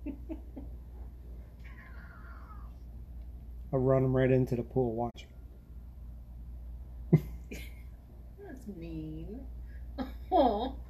I'll run them right into the pool. Watch. That's mean. Oh.